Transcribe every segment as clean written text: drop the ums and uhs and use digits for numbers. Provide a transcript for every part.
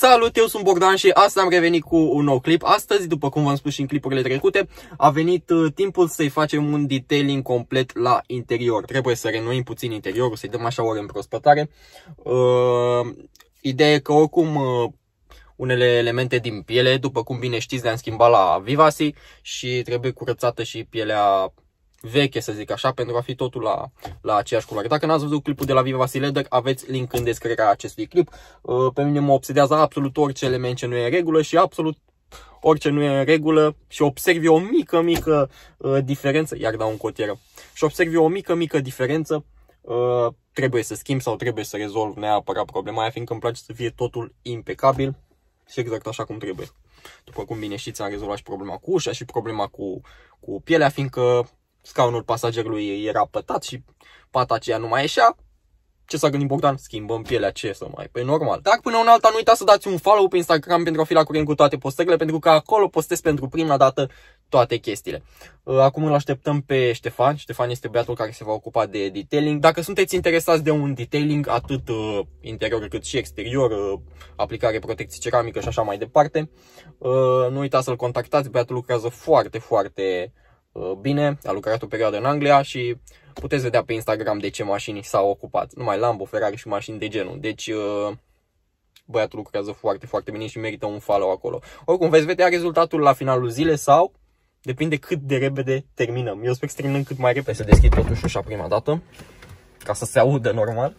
Salut, eu sunt Bogdan și astăzi am revenit cu un nou clip. Astăzi, după cum v-am spus și în clipurile trecute, a venit timpul să-i facem un detailing complet la interior. Trebuie să renoim puțin interiorul, să-i dăm așa o reîmprospătare. Ideea e că oricum unele elemente din piele, după cum bine știți, le-am schimbat la Vivasi și trebuie curățată și pielea veche, să zic așa, pentru a fi totul la aceeași culoare. Dacă n-ați văzut clipul de la Vivasi Leather, aveți link în descrierea acestui clip. Pe mine mă obsedează absolut orice element ce nu e în regulă și absolut orice nu e în regulă și observi o mică diferență, iar dau un cotieră, și observi o mică diferență, trebuie să schimb sau trebuie să rezolv neapărat problema aia, fiindcă îmi place să fie totul impecabil și exact așa cum trebuie. După cum bine știți, am rezolvat și problema cu ușa și problema cu pielea, fiindcă scaunul pasagerului era pătat și pata aceea nu mai ieșea. Ce s-a gândit Bogdan? Schimbăm pielea, ce să mai... Păi normal. Dar până una alta nu uitați să dați un follow pe Instagram pentru a fi la curent cu toate postările, pentru că acolo postez pentru prima dată toate chestiile. Acum îl așteptăm pe Ștefan. Ștefan este băiatul care se va ocupa de detailing. Dacă sunteți interesați de un detailing atât interior cât și exterior, aplicare protecție ceramică și așa mai departe, nu uitați să-l contactați. Băiatul lucrează foarte bine, a lucrat o perioadă în Anglia și puteți vedea pe Instagram de ce mașini s-au ocupat. Numai Lambo, Ferrari și mașini de genul. Deci băiatul lucrează foarte bine și merită un follow acolo. Oricum veți vedea rezultatul la finalul zilei sau depinde cât de repede terminăm. Eu sper să terminăm cât mai repede. Să deschid totuși ușa prima dată ca să se audă normal.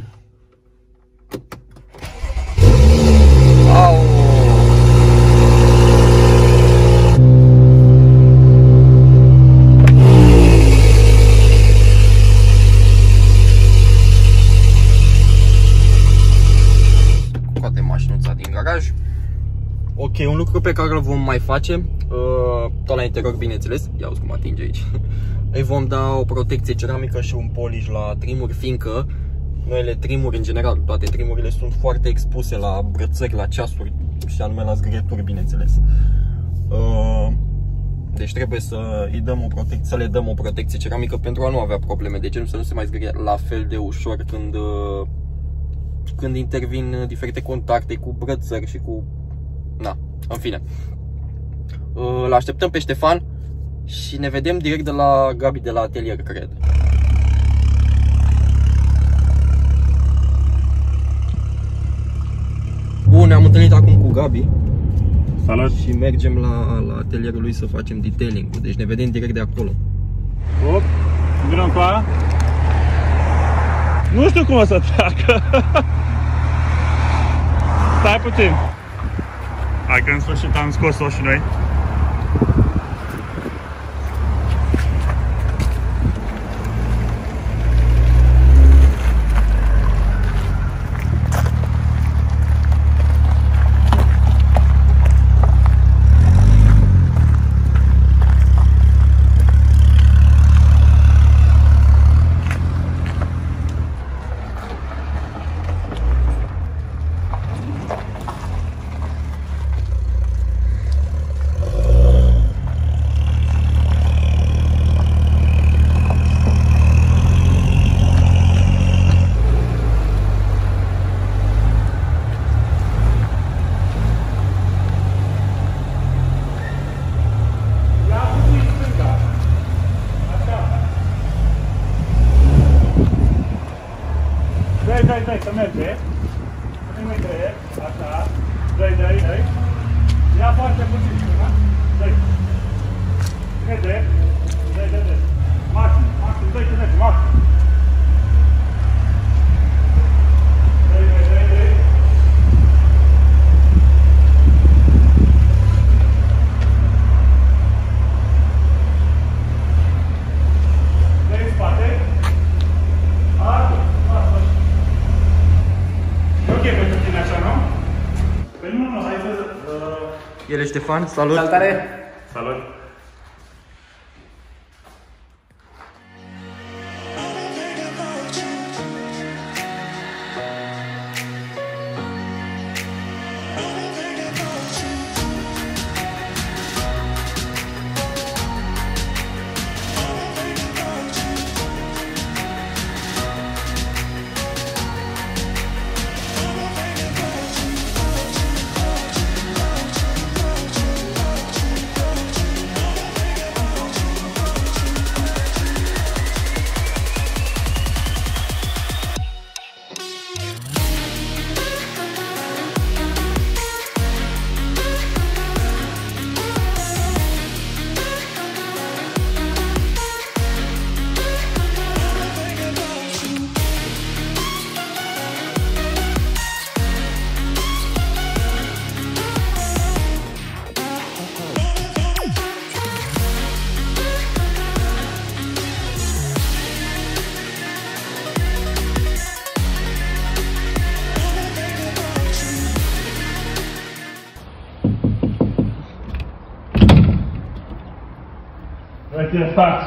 Au! Ok, un lucru pe care îl vom mai face, tot la interior bineînțeles, ia uzi cum atinge aici. Îi vom da o protecție ceramică și un polish la trimuri, fiindcă noile trimuri în general, toate trimurile sunt foarte expuse la brățări, la ceasuri și anume la zgârieturi bineînțeles. Deci trebuie să le dăm o protecție ceramică pentru a nu avea probleme de genul, să nu se mai zgârie la fel de ușor când intervin diferite contacte cu brățări și cu... Na, în fine. Îl așteptăm pe Ștefan și ne vedem direct de la Gabi de la atelier, cred. Bun, ne-am întâlnit acum cu Gabi. Salut! Și mergem la atelierul lui să facem detailing-ul. Deci ne vedem direct de acolo. Op, vină încoa. Nu știu cum o să treacă. Stai puțin. Hai că în sfârșit am scos-o și noi. Dai, să merge. Nu mai trăie, așa. Dai. Ia foarte puțin, da? Dai. Vede. Dai. Maxim, dai, maxim. Dai. Dai în spate. El e Ștefan, salut! Salutare! Salut! te faci.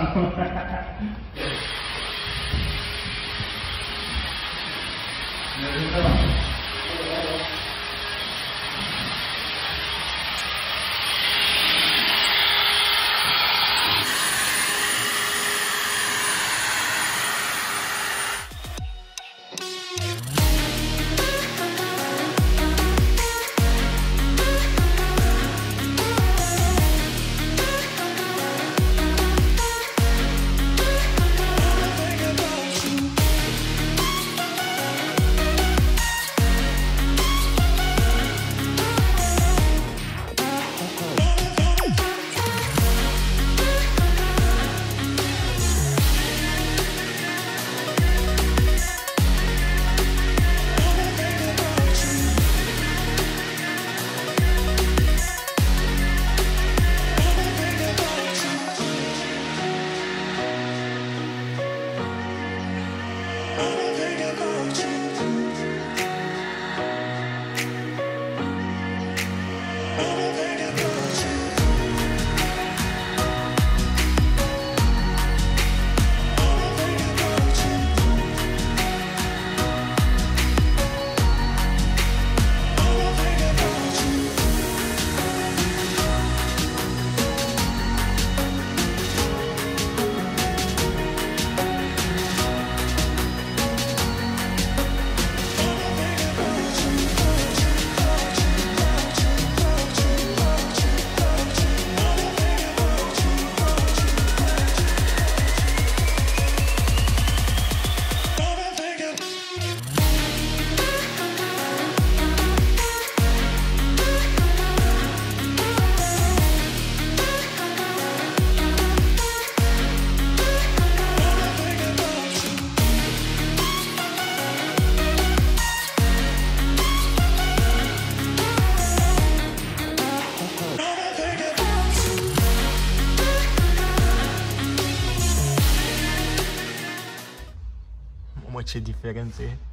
Mă, ce diferență e.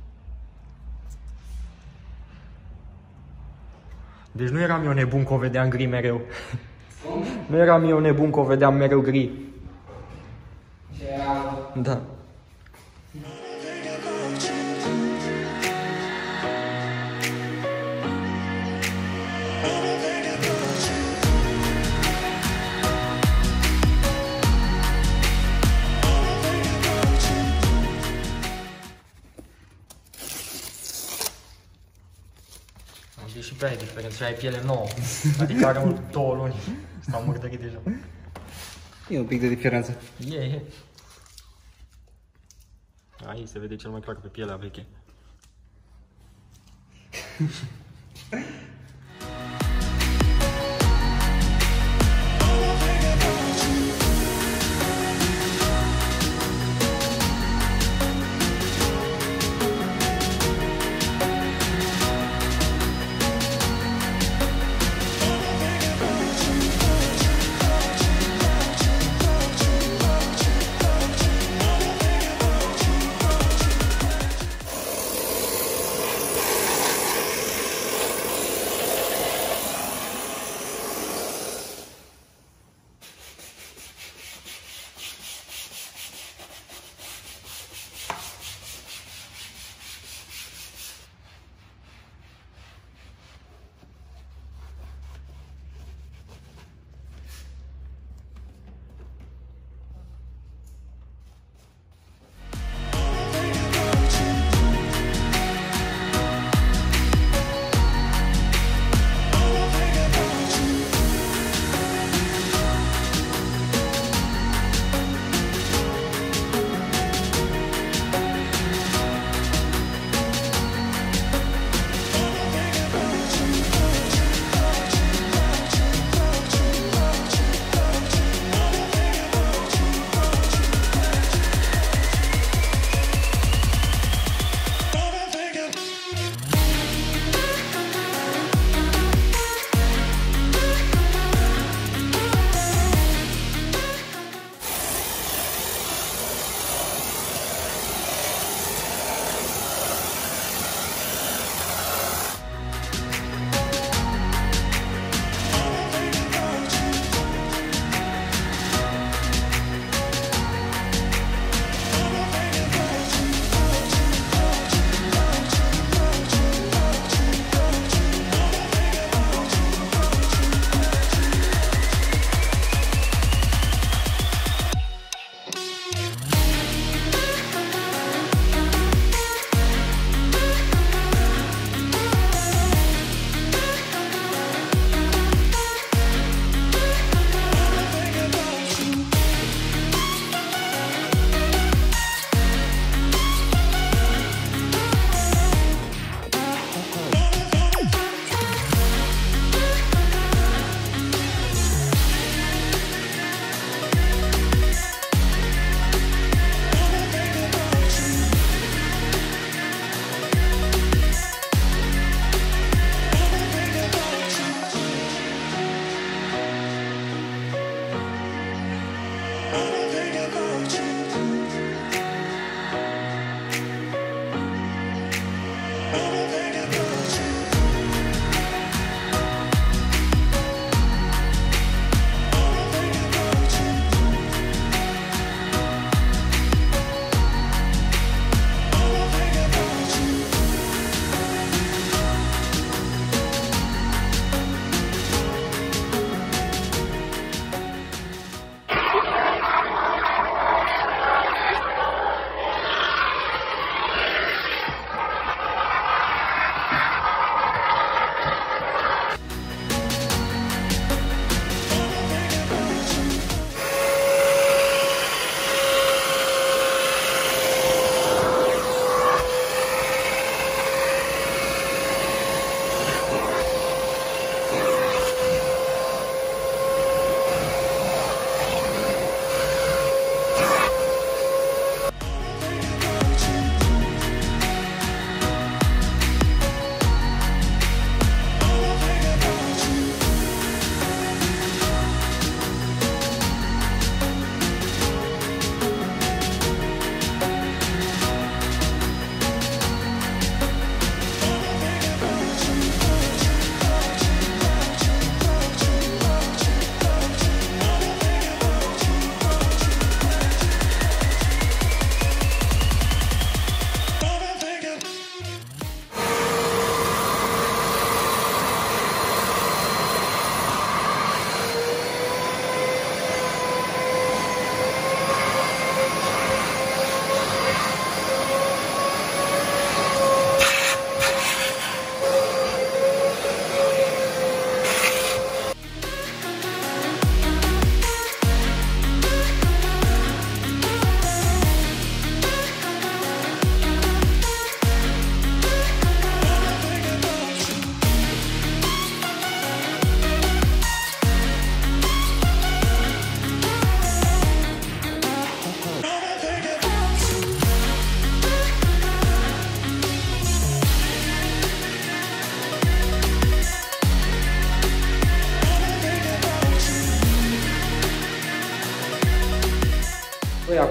Deci nu eram eu nebun că o vedeam gri mereu. Nu eram eu nebun că o vedeam mereu gri. Ce era? Da. Și pe aia e diferență, și ai piele nouă. Adică are 2 luni. S-au murdărit deja. E un pic de diferență. E. Aici se vede cel mai clar pe pielea veche.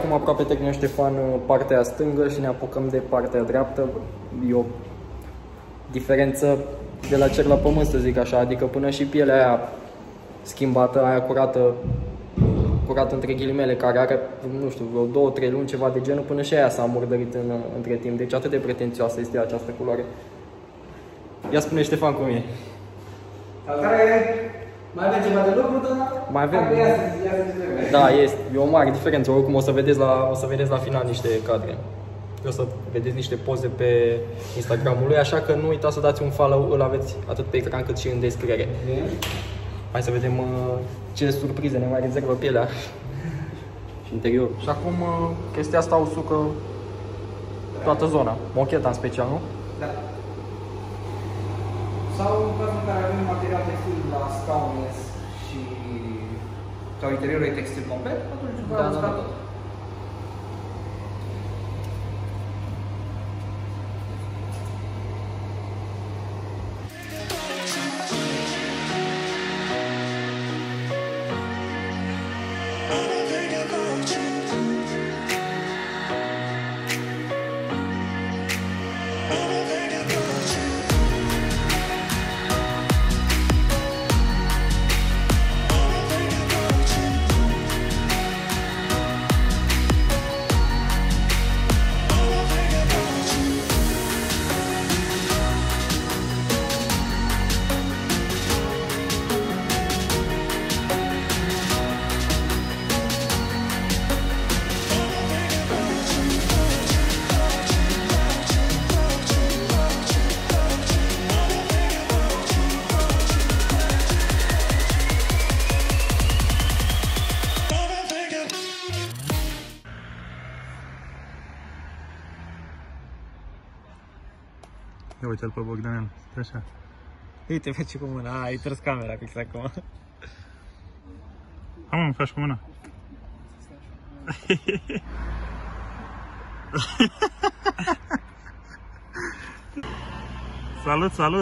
acum aproape termină Ștefan partea stângă și ne apucăm de partea dreaptă. E o diferență de la cer la pământ, să zic așa, adică până și pielea aia schimbată, aia curată între ghilimele, care are, nu știu, vreo 2-3 luni, ceva de genul, până și aia s-a murdărit între timp. Deci atât de pretențioasă este această culoare. Ia spune Ștefan cum e. Mai avem ceva de lucru, dar mai avem. Ia Da, e o mare diferență. Oricum o să vedeți la final niște cadre. O să vedeți niște poze pe Instagramul lui, așa că nu uitați să dați un follow, îl aveți atât pe ecran cât și în descriere. Hai să vedem ce surprize ne mai rezervă pielea și interiorul. Și acum chestia asta usucă toată zona, mocheta în special, nu? Da. Sau în cazul în care avem material textil la scaune și sau interiorul e textil complet, atunci va usca tot. Ia uite-l pe Bogdanel, așa. Uite, face cu mâna, ai tras camera fix acum. Hai mă, faci cu mâna. Salut, salut!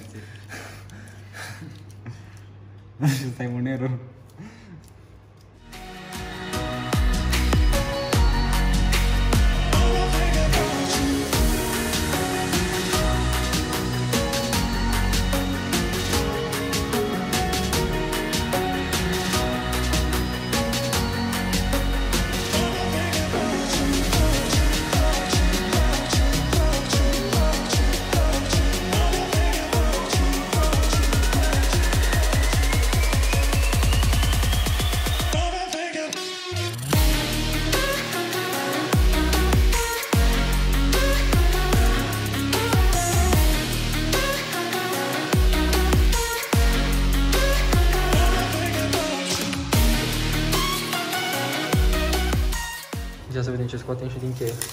mersi. Și ăsta e monerul. Ia să vedem ce scoatem și din cheie.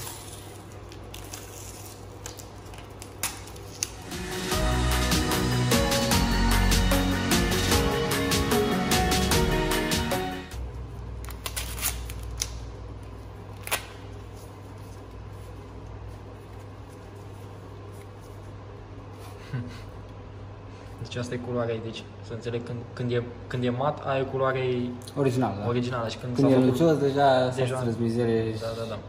Deci asta e culoarea ei, deci să înțeleg când e mat, aia e culoarea ei Original, da. originală și Când e lucios, deja s-a străzmizere. Da.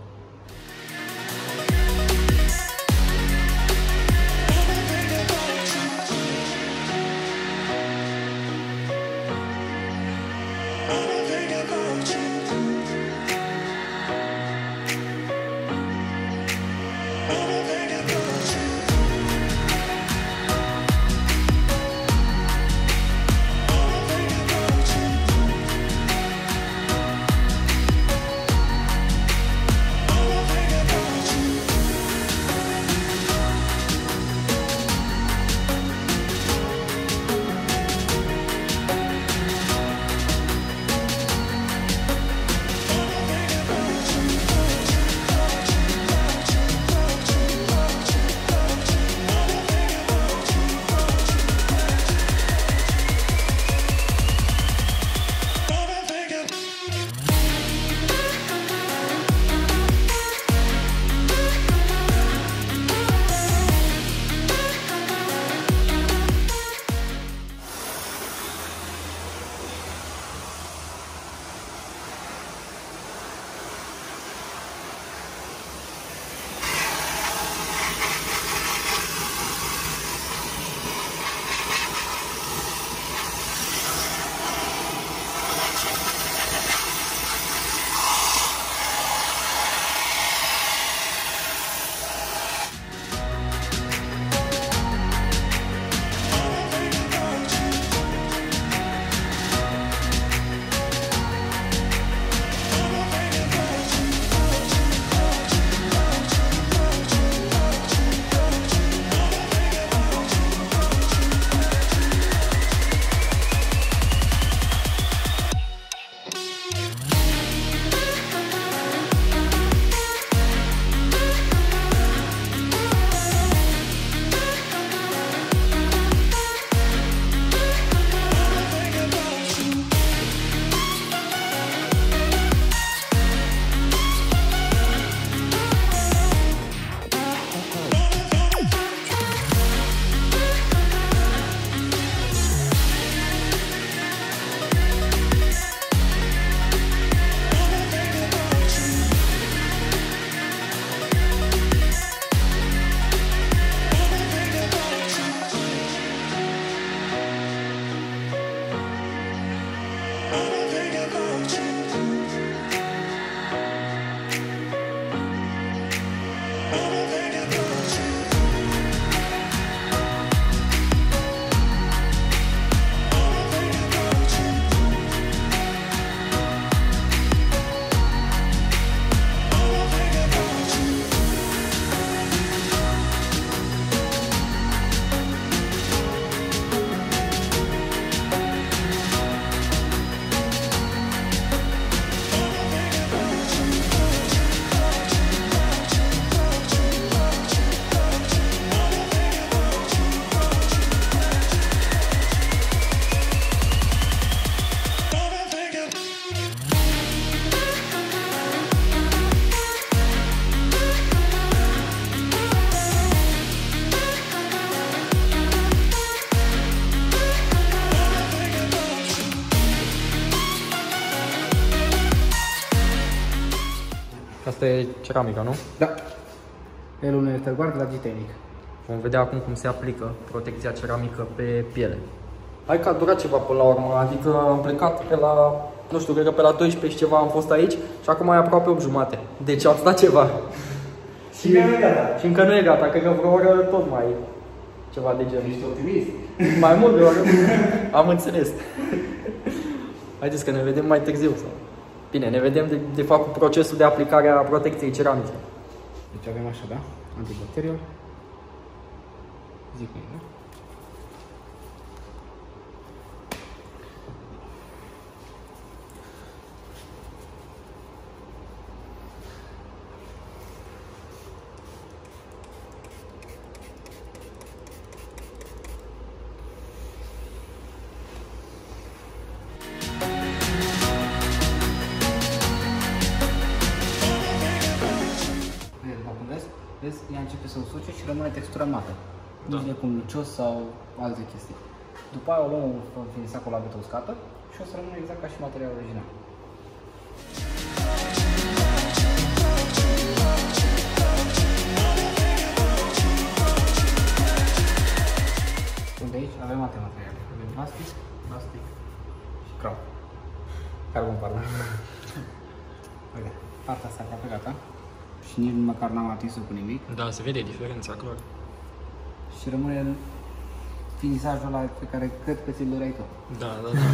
Asta e ceramica, nu? Da. L1 Esterguard de la Gitanic. Vom vedea acum cum se aplică protecția ceramică pe piele. Hai că a durat ceva până la urmă, adică am plecat pe la, nu știu, cred că pe la 12 și ceva am fost aici și acum e aproape 8 jumate. Deci a stat ceva. Și încă nu e gata, cred că vreo oră tot mai ceva de genul. Ești optimist? Mai mult de o oră. Am înțeles. Haideți că ne vedem mai târziu. Sau... Bine, ne vedem de fapt cu procesul de aplicare a protecției ceramice. Deci avem așa, da? Antibacterial. Zic mie, da? Vezi, ea începe să usuce și rămâne textura mată. Nu știu cum lucios sau alte chestii. După aia o luăm în finisacul la betă uscată și o să rămână exact ca și materialul original. Unde aici avem alte materiale. Avem plastic și crown. Carbon, pardon. Uite, partea asta aproape gata. Și nici măcar n-am atins-o cu nimic. Da, se vede diferența, clar. Și rămâne finisajul ăla pe care cred că ți-l doreai tu. Da.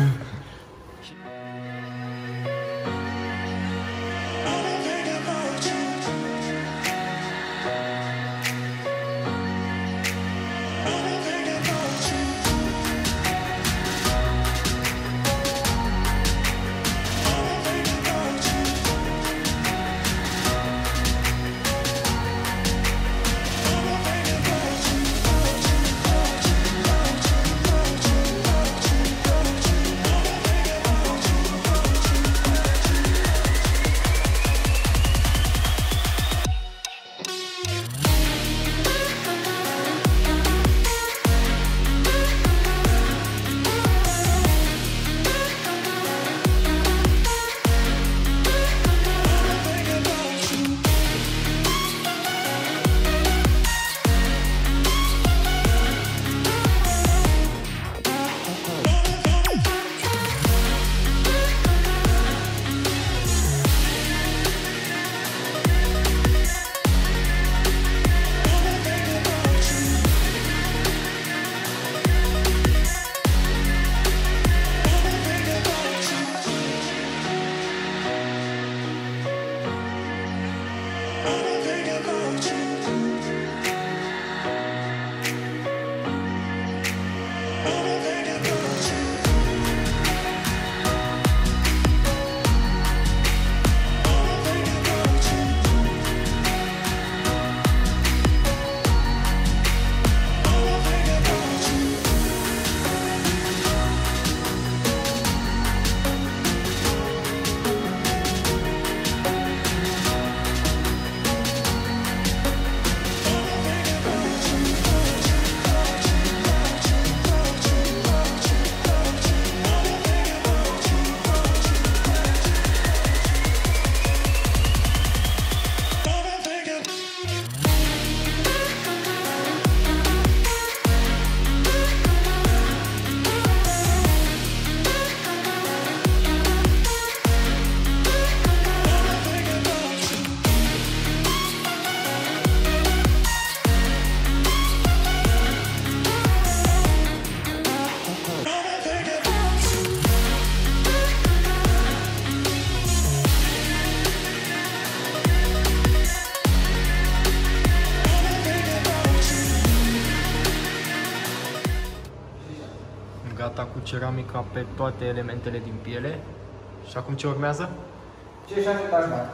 Gata cu ceramica pe toate elementele din piele. Și acum ce urmează? Ce și așteptați, da?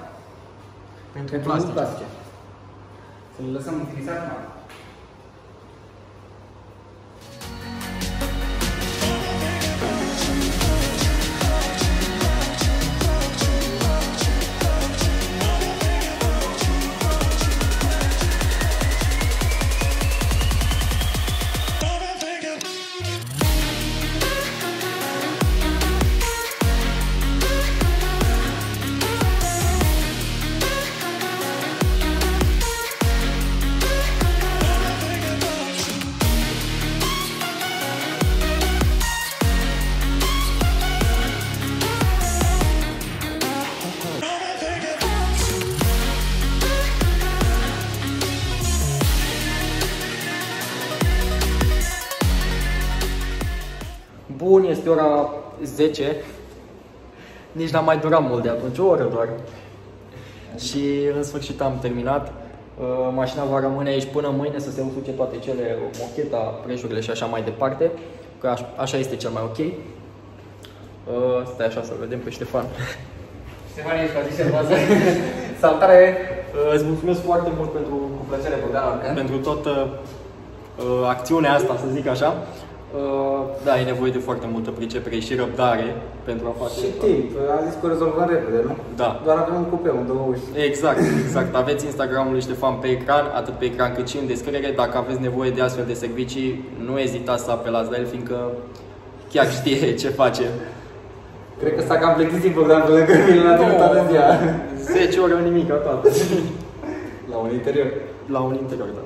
Pentru plastice. Să le lăsăm utilizat, da? Bun, este ora 10. Nici n-am mai durat mult de atunci, o oră doar. Și în sfârșit am terminat. Mașina va rămâne aici până mâine să se usuce toate cele, mocheta, prejurile și așa mai departe. Că așa este cel mai ok. Stai așa să-l vedem pe Ștefan. Ștefan, ești ca zis în bază. Salutare! Îți mulțumesc foarte mult pentru, cu plăcere, Bogdan, pentru toată acțiunea asta, să zic așa. Da, e nevoie de foarte multă pricepere și răbdare pentru a face. Și timp, am zis că o rezolvăm repede, nu? Da. Doar avem un cupeu în 2 uși. Exact. Aveți Instagramul lui Ștefan pe ecran, atât pe ecran cât și în descriere. Dacă aveți nevoie de astfel de servicii, nu ezitați să apelați la el, fiindcă chiar știe ce face. Cred că s-a cam plictisit Bogdan pe lângă mine la tine toată ziua. 10 ore nimic, toată. La un interior. La un interior, da.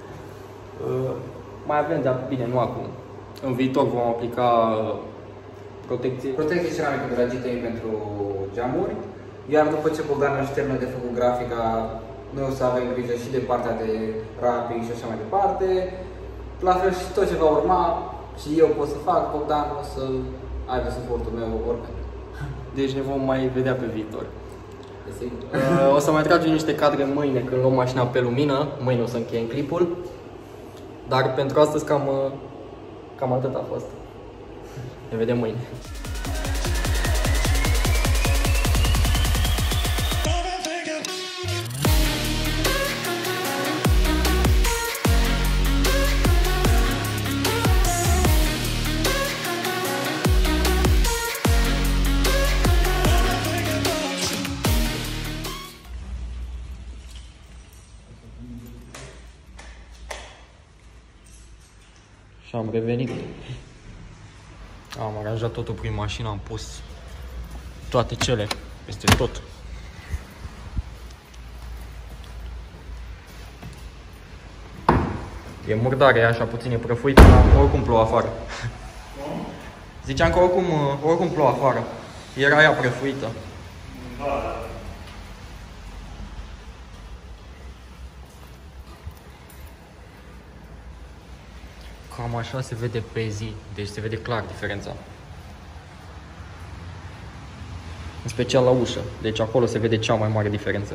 Mai avem, dar bine, nu acum. În viitor vom aplica protecție. Protecție ceramică de la GTI pentru geamuri. Iar după ce Bogdan își termină de făcut grafica, noi o să avem grijă și de partea de wrapping și așa mai departe. La fel și tot ce va urma și eu pot să fac, Bogdan o să aibă suportul meu oricând. Deci ne vom mai vedea pe viitor. O să mai tragem niște cadre mâine când luăm mașina pe lumină. Mâine o să încheiem clipul. Dar pentru astăzi cam atât a fost. Ne vedem mâine. Și am revenit. Am aranjat totul prin mașină, am pus toate cele peste tot. E murdare, așa puțin e prăfuită, dar oricum plouă afară. Ziceam că oricum plouă afară. Era ea prăfuită. Cam așa se vede pe zi, deci se vede clar diferența. În special la ușă, deci acolo se vede cea mai mare diferență.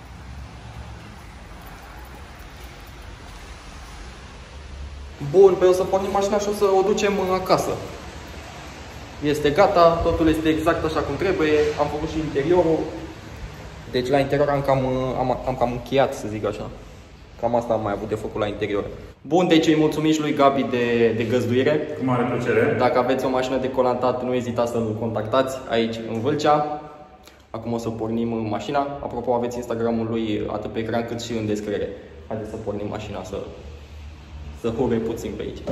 Bun, pe o să pornim mașina și o să o ducem acasă. Este gata, totul este exact așa cum trebuie, am făcut și interiorul. Deci la interior am cam încheiat, să zic așa. Cam asta am mai avut de făcut la interior. Bun, deci îi mulțumim și lui Gabi de găzduire. Cu mare plăcere. Dacă aveți o mașină de colantat, nu ezitați să-l contactați aici în Vâlcea. Acum o să pornim mașina. Apropo, aveți Instagramul lui atât pe ecran cât și în descriere. Haideți să pornim mașina să hure puțin pe aici.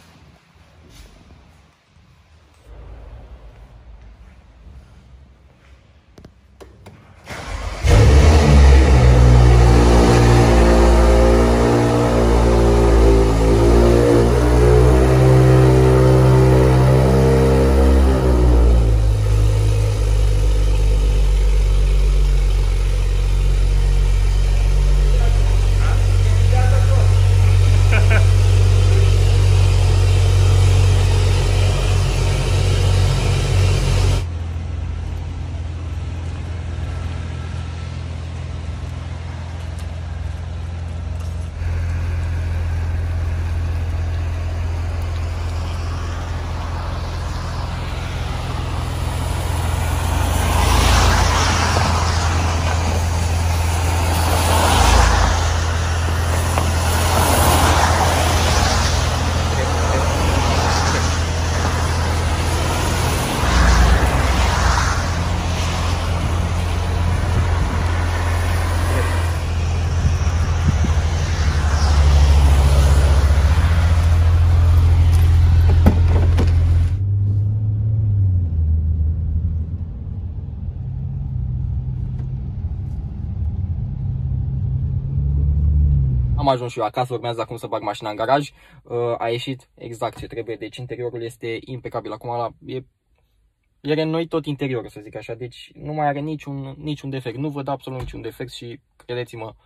Am ajuns și eu acasă, urmează acum să bag mașina în garaj. A ieșit exact ce trebuie, deci interiorul este impecabil. Acum e reînnoit tot interiorul, să zic așa, deci nu mai are niciun defect. Nu văd absolut niciun defect și credeți-mă,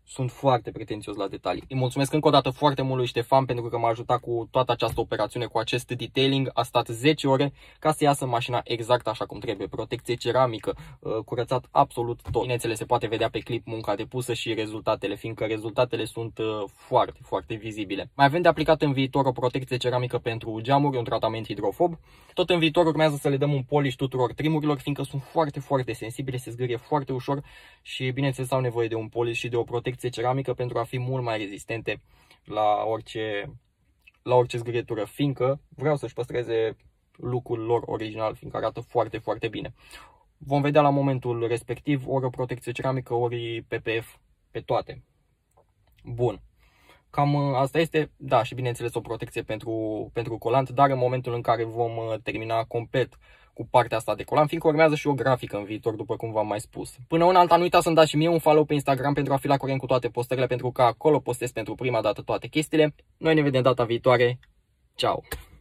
Sunt foarte pretențios la detalii. Îi mulțumesc încă o dată foarte mult lui Ștefan pentru că m-a ajutat cu toată această operațiune, cu acest detailing. A stat 10 ore ca să iasă mașina exact așa cum trebuie. Protecție ceramică, curățat absolut tot. Bineînțeles, se poate vedea pe clip munca depusă și rezultatele, fiindcă rezultatele sunt foarte, foarte vizibile. Mai avem de aplicat în viitor o protecție ceramică pentru geamuri, un tratament hidrofob. Tot în viitor urmează să le dăm un polish tuturor trimurilor, fiindcă sunt foarte, foarte sensibile, se zgârie foarte ușor și bineînțeles au nevoie de un polish și de o protecție ceramică pentru a fi mult mai rezistente la orice zgârietură, fiindcă vreau să-și păstreze look-ul lor original, fiindcă arată foarte, foarte bine. Vom vedea la momentul respectiv ori o protecție ceramică, ori PPF pe toate. Bun. Cam asta este, da, și bineînțeles o protecție pentru colant, dar în momentul în care vom termina complet cu partea asta de colant, fiindcă urmează și o grafică în viitor, după cum v-am mai spus. Până una alta, nu uitați să-mi dați și mie un follow pe Instagram pentru a fi la curent cu toate postările, pentru că acolo postez pentru prima dată toate chestiile. Noi ne vedem data viitoare. Ciao!